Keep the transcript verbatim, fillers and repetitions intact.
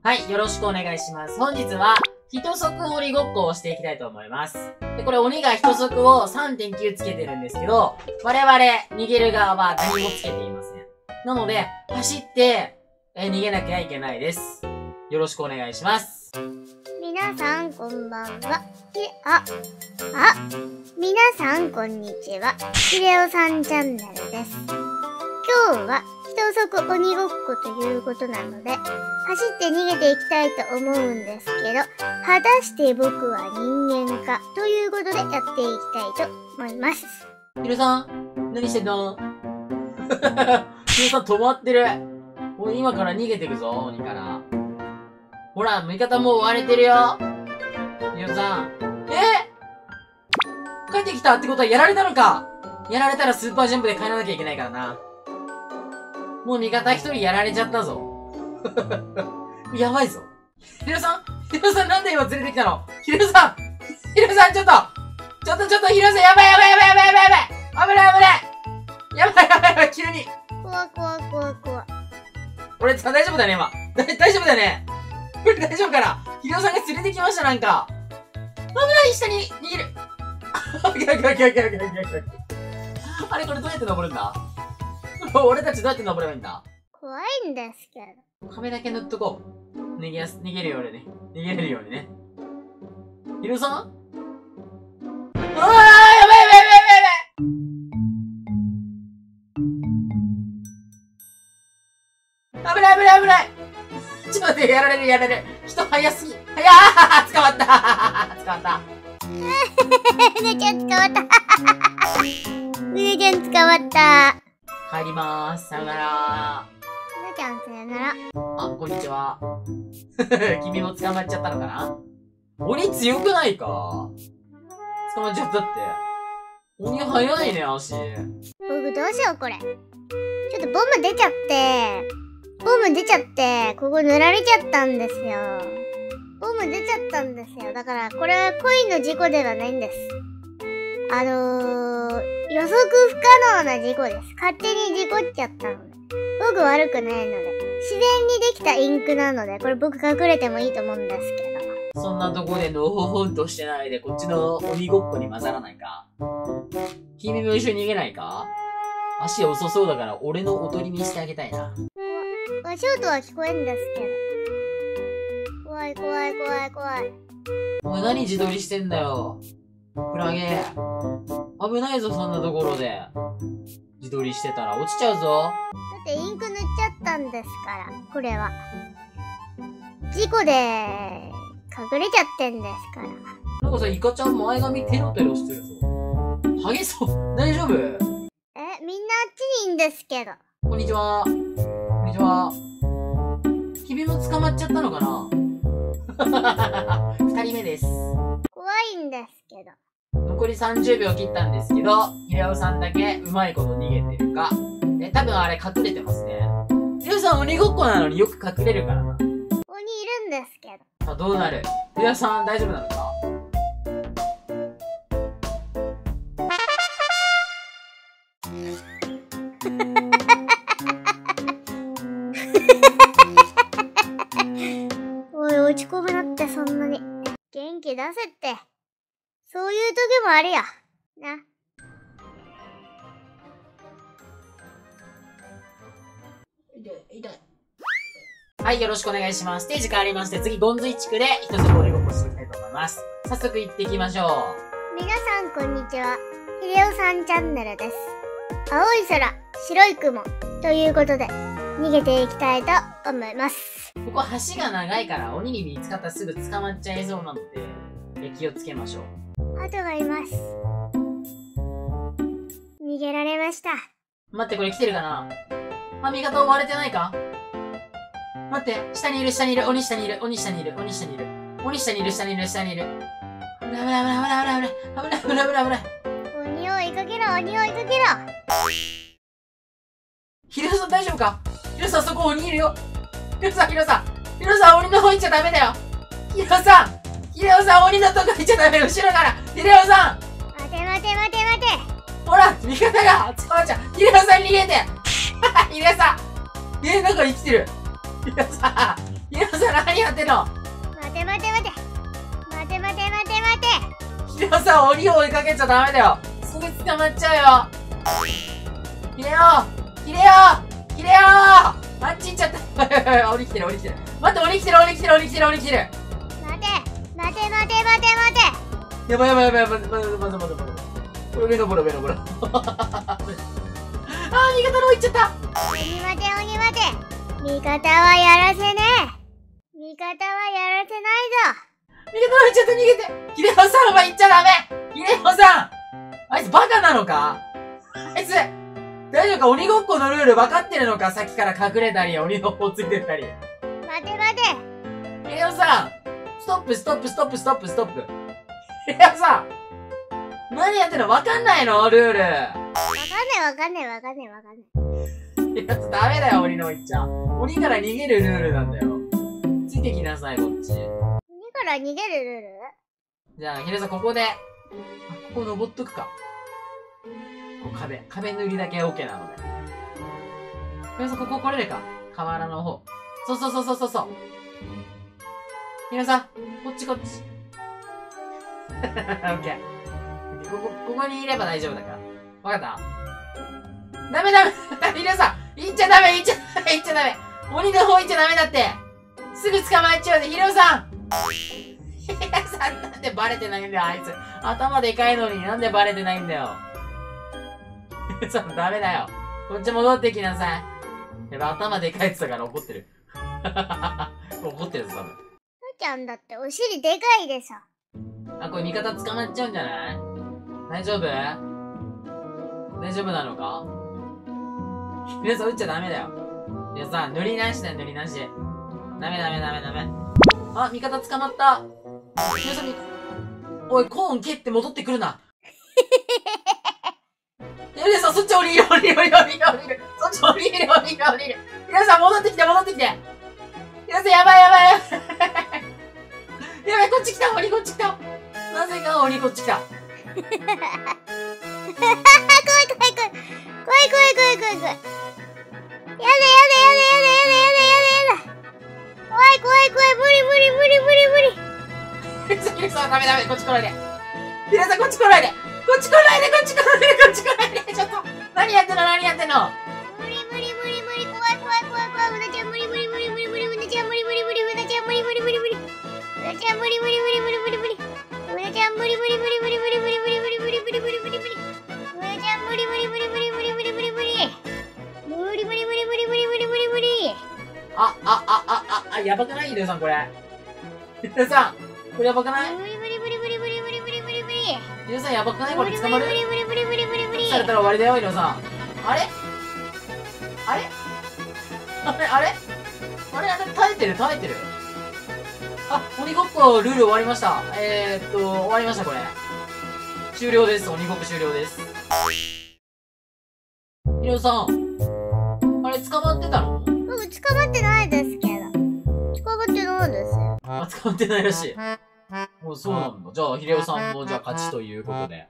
はい、よろしくお願いします。本日は、一足鬼ごっこをしていきたいと思います。で、これ鬼が一足を さんてんきゅう つけてるんですけど、我々、逃げる側は何もつけていません。なので、走って、えー、逃げなきゃいけないです。よろしくお願いします。 皆さん、こんばんは。ひ、あ、あ、皆さん、こんにちは。ひれおさんチャンネルです。今日は、一足鬼ごっこということなので、走って逃げていきたいと思うんですけど、果たして僕は人間かということでやっていきたいと思います。 ひろさん、何してんのひろさん止まってる。もう今から逃げてくぞ、鬼から。ほら、味方もう割れてるよ。ひろさん。え帰ってきたってことはやられたのか。やられたらスーパージャンプで帰らなきゃいけないからな。もう味方一人やられちゃったぞ。やばいぞ。ひろさんひろさんなんで今連れてきたのひろさんひろさんちょっとちょっとちょっとひろさんやばいやばいやばいやばいやばいやばい危ない危ないやばいやばいやばい急に怖怖怖怖俺大丈夫だね今。だ大丈夫だねこれ大丈夫かなひろさんが連れてきましたなんか。危ない下に逃げるオッケーオッケーオッケーオッケーオッケーオッケーオッケーあれこれどうやって登るんだ俺たちどうやって登ればいいんだ怖いんですけど。 壁だけ塗っとこう。逃げやす、逃げるようにね。逃げれるようにね。ひろさんうわーやばいやばいやばいやばい危ない危ない危ないちょっと待って、やられるやられる。人早すぎ。早ー捕まった捕まったうねちゃん捕まったうねちゃん捕まった帰りまーす。さよならうねちゃんさよなら。 あ、こんにちは。君も捕まっちゃったのかな鬼強くないか捕まっちゃったって。鬼早いね、足。 僕どうしようこれ。ちょっとボム出ちゃって、ボム出ちゃって、ここ塗られちゃったんですよ。ボム出ちゃったんですよ。だから、これは恋の事故ではないんです。あのー、予測不可能な事故です。勝手に事故っちゃったので。僕悪くないので。自然にできたインクなので、これ僕隠れてもいいと思うんですけど。 そんなとこでのほほんとしてないで、こっちの鬼ごっこに混ざらないか君も一緒に逃げないか足遅そうだから俺の踊りにしてあげたいな。 足音は聞こえんですけど。怖い怖い怖い怖い。 お前何自撮りしてんだよ。クラゲ。危ないぞ、そんなところで。自撮りしてたら落ちちゃうぞ。 だってインク塗っちゃったんですから、これは。事故で隠れちゃってんですから。 なんかさ、イカちゃん前髪テロテロしてるぞ。ハゲそう。大丈夫？ え、みんなあっちにいいんですけど。 こんにちは。こんにちは。君も捕まっちゃったのかな二人目です。 怖いんですけど。 残りさんじゅうびょう切ったんですけど、ひろおさんだけうまいこと逃げてるか。え、多分あれ隠れてますね。ひろおさん鬼ごっこなのによく隠れるからな。 鬼いるんですけど。 あ、どうなるひろおさん大丈夫なのかおい、落ち込むなってそんなに。元気出せって。そういう時もあるよ。な。 痛い、痛い。はい、よろしくお願いします。ステージ変わりまして、次、ゴンズイ地区で一つ鬼ごっこしていきたいと思います。早速行っていきましょう。 皆さん、こんにちは。ひれおさんチャンネルです。青い空、白い雲。ということで、逃げていきたいと思います。 ここ橋が長いから鬼に見つかったらすぐ捕まっちゃいそうなので、気をつけましょう。 鳩がいます。逃げられました。 待って、これ来てるかなあ、味方追われてないか待って、下にいる、下にいる、鬼下にいる、鬼下にいる、鬼下にいる。鬼下にいる、下にいる、下にいる。危ない危ない危ない危ない危ない危ない危ない危ない危ない。 鬼を追いかけろ、鬼を追いかけろ。 ひろさん大丈夫かひろさんそこ鬼いるよ。ひろさん、ひろさん。ひろさん鬼の方行っちゃダメだよ。ひろさんひろさん鬼のとこ行っちゃダメよ。後ろから。ひろさん待て待て待て待て。 ほら味方が捕まっちゃう。ひろさん逃げてひろさんえー、なんか生きてる。ひろさんひろさん何やってんの？ 待て待て待て。待て待て待て待て。 ひろさん鬼を追いかけちゃダメだよ。すぐ捕まっちゃうよ。ひれよひれよひれよあっち行っちゃった。鬼来てる鬼来てる。待って鬼来てる鬼来てる鬼来てる鬼来てる。 待て待て待て待て待て。 やばいやばいやばいやばい。待って待って待って待って。これ上登ろう上登ろう。あー味方の方行っちゃった。 鬼待て鬼待て。味方はやらせねえ。味方はやらせないぞ。 味方の方行っちゃった。逃げて。ヒレオさんお前行っちゃダメ。ヒレオさんあいつバカなのか？あいつ大丈夫か？鬼ごっこのルール分かってるのか？さっきから隠れたり鬼の方ついてったり。 待て待て。 ヒレオさんストップストップストップストップストップ。ヒレオさん何やってんの？分かんないのルール。 わかんないわかんないわかんないわかんない。 いや、ダメだよ、鬼のいっちゃん。鬼から逃げるルールなんだよ。ついてきなさい、こっち。 鬼から逃げるルール？ じゃあ、ヒレさん、ここで、あ、ここ登っとくか。こう壁、壁塗りだけ OK なので。ヒレさん、ここ来れるか？河原の方。そうそうそうそうそうそう。ヒレさん、こっちこっち。オッケー。ここ、ここにいれば大丈夫だから。わかった？ダメダメヒレさん行っちゃダメ行っちゃダメ行っちゃダメ鬼の方行っちゃダメだってすぐ捕まえちゃうで、ヒレさんヒレさんなんでバレてないんだよ、あいつ。頭でかいのになんでバレてないんだよ。ヒレさんダメだよ。こっち戻ってきなさい。やば、頭でかいって言ったから怒ってる。怒ってるぞ、多分。 ふーちゃんだってお尻でかいでさ。 あ、これ味方捕まっちゃうんじゃない？大丈夫？大丈夫なのか？皆さん撃っちゃダメだよ。いやさ、塗りなしだよ、塗りなし。ダメダメダメダメ。あ、味方捕まった。皆さん、おい、コーン蹴って戻ってくるな。皆さん、そっち降りる、降りる、降りる、降りる、降りる。そっち降りる、降りる、降りる。皆さん、戻ってきて、戻ってきて。皆さん、やばい、やばい、やばい。やばい、こっち来た、鬼こっち来た。なぜか鬼こっち来た。 怖い怖い怖い。怖い怖い怖い怖い怖い怖い。やだやだやだやだやだやだやだやだ。怖い怖い怖い。無理無理無理無理無理。 ヒレさん、ダメダメ、こっち来ないで。ヒレさん、こっち来ないで。こっち来ないで、こっち来ないで、こっち来ないで。ちょっと、何やってんの、何やってんの。 無理無理無理無理。怖い怖い怖い怖い。うなちゃん無理無理無理無理無理。うなちゃん無理無理無理。うなちゃん無理無理無理無理。うなちゃん無理無理無理無理無理無理。うなちゃん無理無理無理無理無理無理無理無理無理無理無理無理無理。うなちゃん無理無理無理無理無理無理無理無理。無理無理無理無理無理無理無理無理。 あ、あ、あ、あ、あ、あ、やばくない？ヒレさん、これ。ヒレさん、これやばくない？ 無理無理無理無理無理無理無理無理無理。 ヒレさん、やばくない？これ捕まる？ 無理無理無理無理無理無理無理。 されたら終わりだよ、ヒレさん。あれあれあれあれあれあれ耐えてる耐えてる。あ、鬼ごっこルール終わりました。えーっと、終わりました、これ。終了です。鬼ごっこ終了です。ヒレさん、あれ捕まってたの？ 僕捕まってないですけど。捕まってないですよ。 あ、捕まってないらしい。もうそうなんだ。じゃあ、ヒレオさんもじゃあ勝ちということで。